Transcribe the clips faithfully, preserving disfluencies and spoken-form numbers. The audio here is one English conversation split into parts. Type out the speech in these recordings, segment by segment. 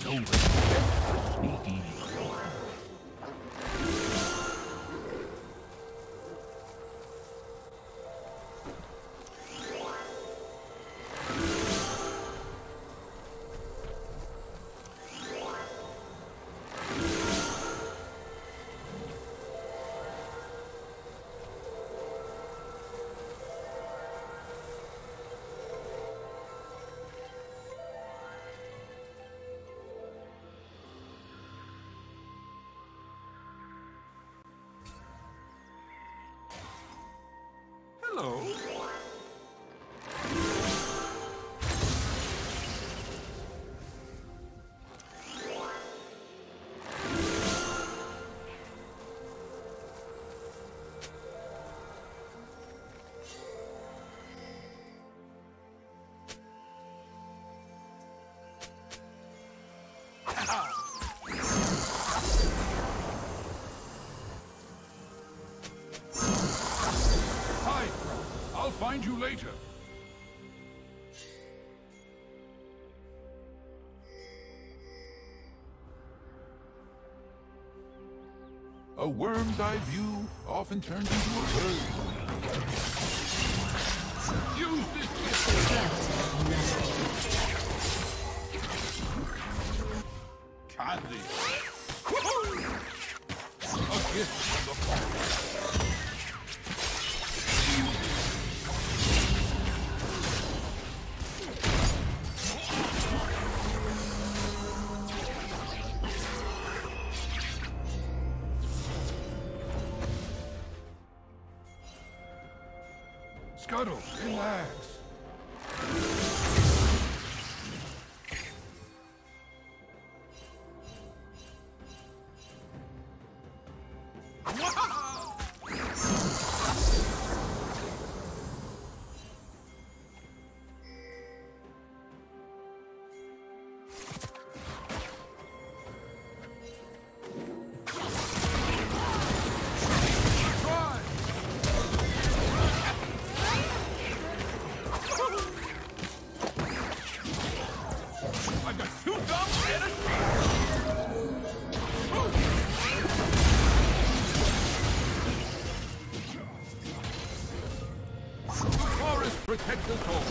So sneaky. Hello. I'll find you later. A worm's eye view often turns into a bird. Use this kindly. A gift from the Father. Scuttle, relax. Protect us all.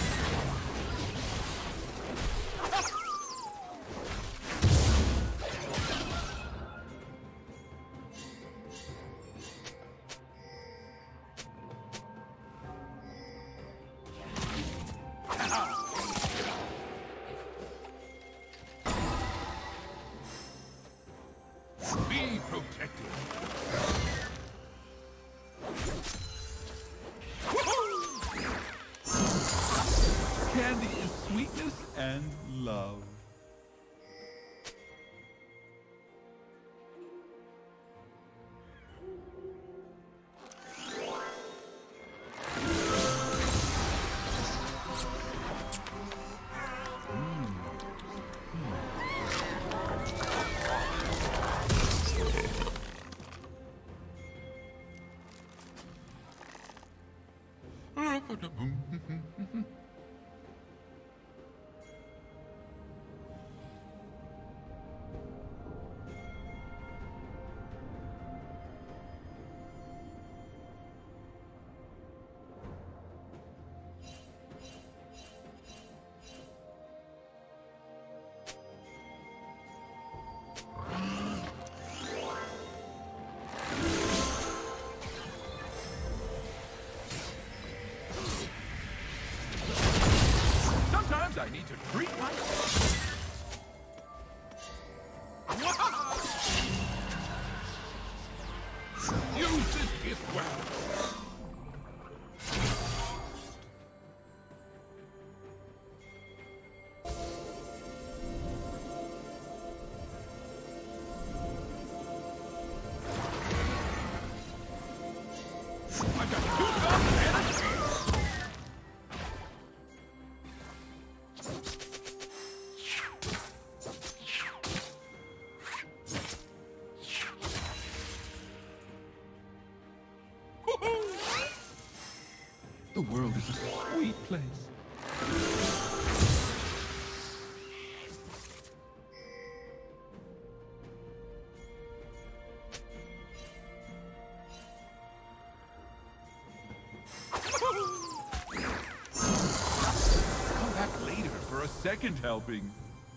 Be protected. Candy is sweetness and love. I need to treat myself. Use this gift well. I've got two guns and a shield. The world is a sweet place. second helping.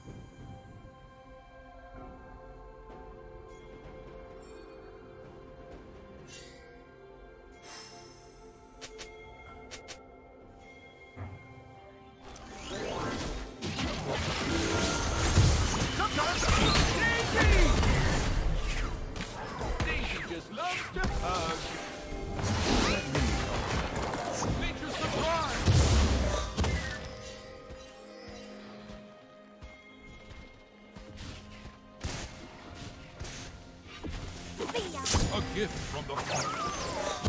A gift from the Father.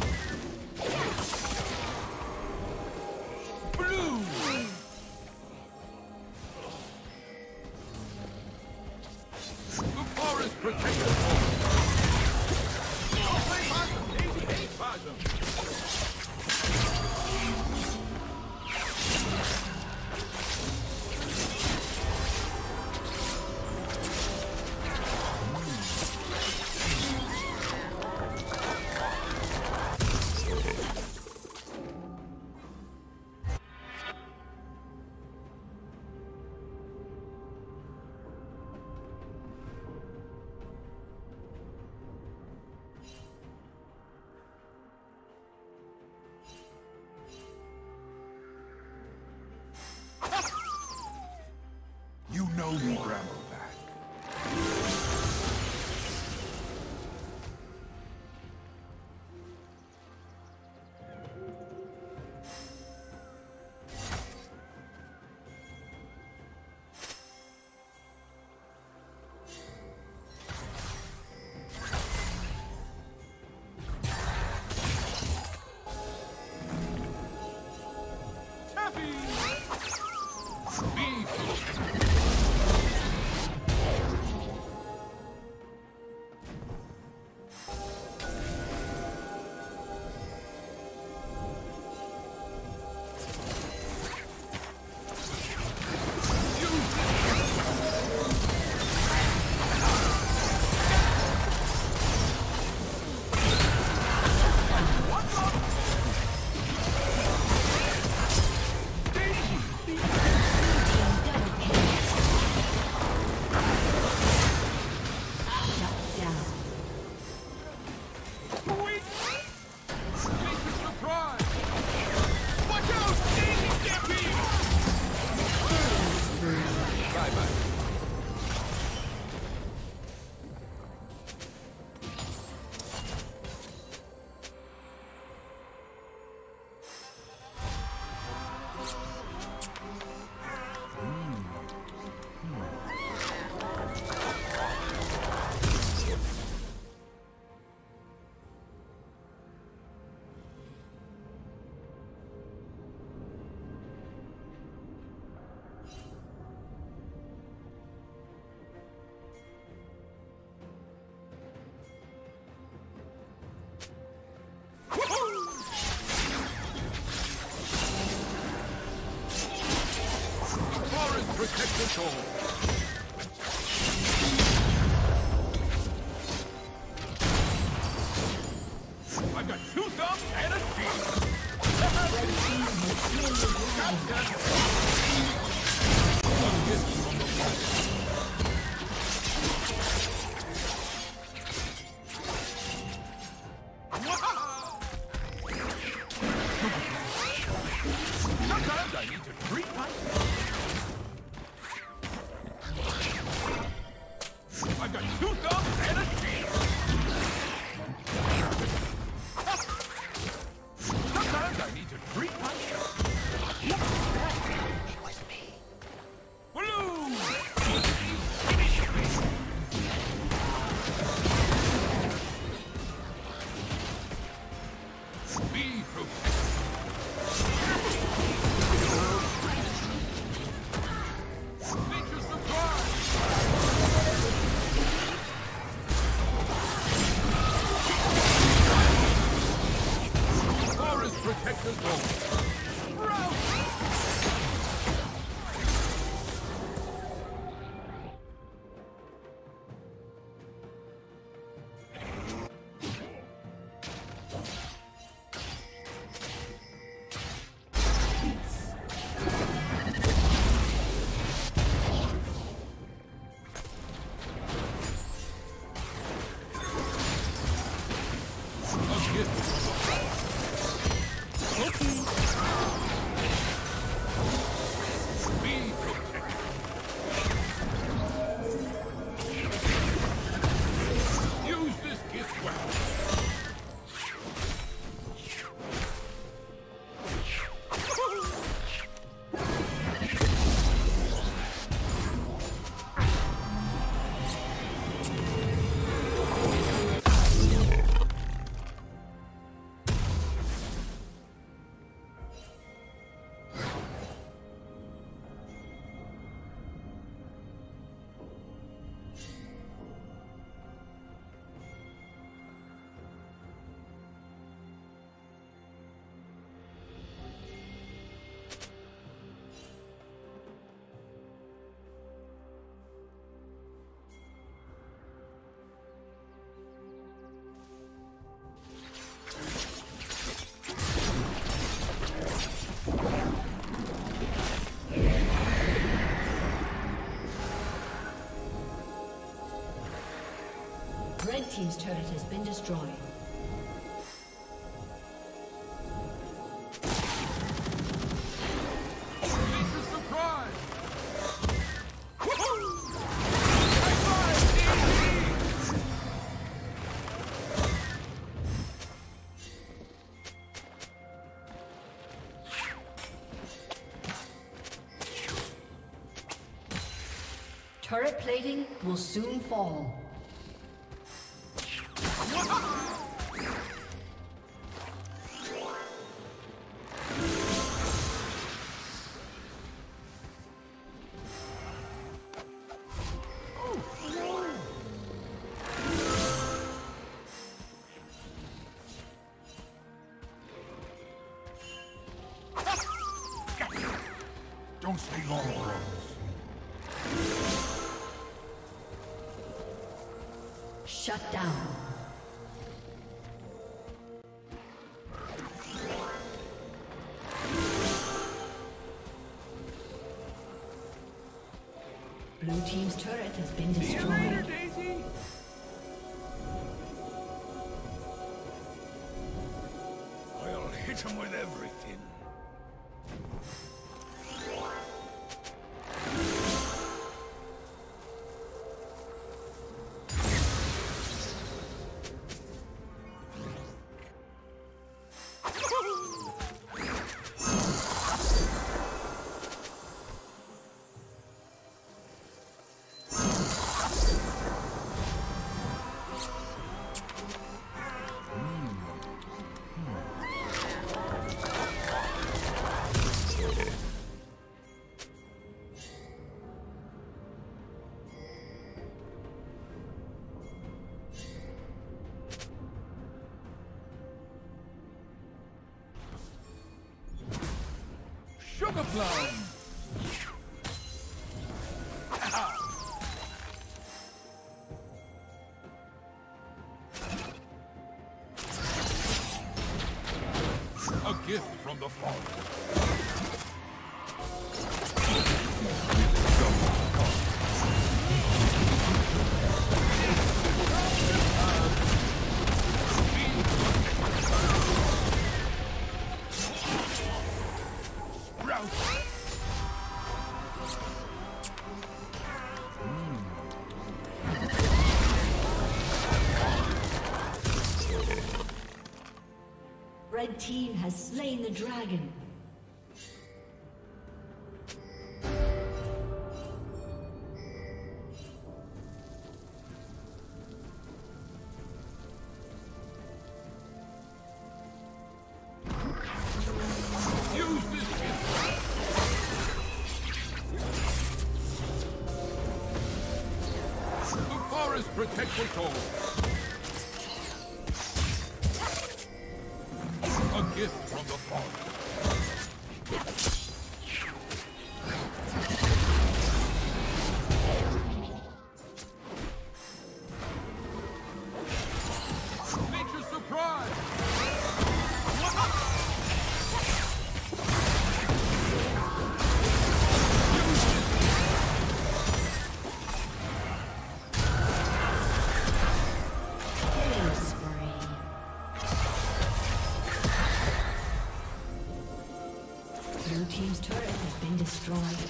Blue! The forest protected us. Outplay possum, eighty-eight possum. You know you Grandma back. Taffy! Beef! Protect the soul. I've got two thumbs and a shield. Sometimes I need to treat myself. I've got two thumbs and a shield. Sometimes I need to treat myself. It was me. Blue! Be protected. Nature's surprise! Red team's turret has been destroyed. Turret plating will soon fall. Don't stay long, bros. Shut down. Blue team's turret has been destroyed. Daisy? I'll hit him with everything. Sugar plum! A gift from the Father. Red team has slain the dragon. Use this gift. The forest protects us all. A gift from the Father. Nature's surprise! Blue team's turret has been destroyed.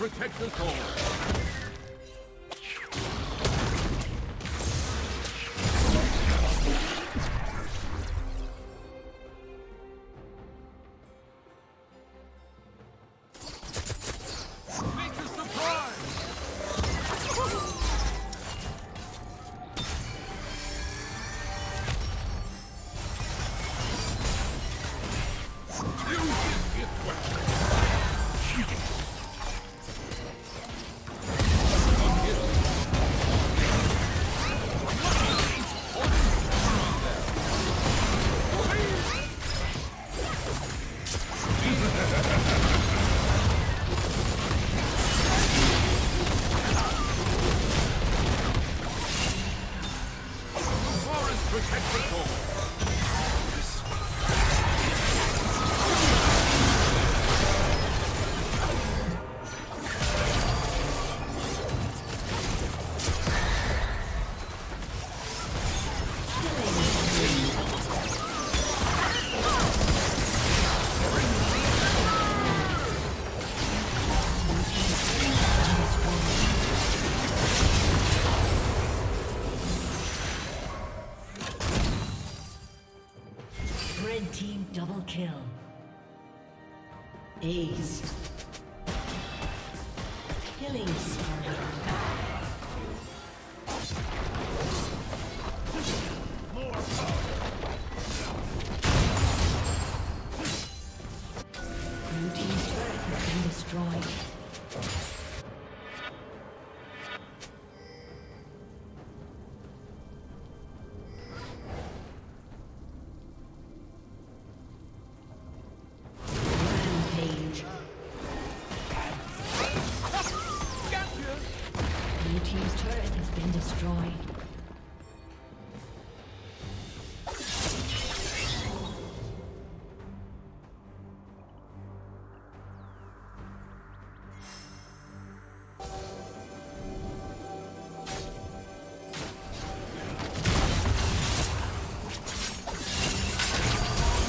protect us all. Team double kill. Ace. Killing spree. More power. Blue team's turret has been destroyed.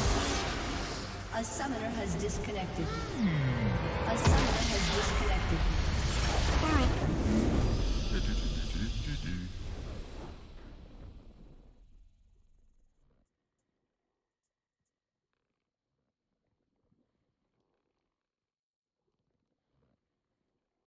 A summoner has disconnected. A summoner has disconnected.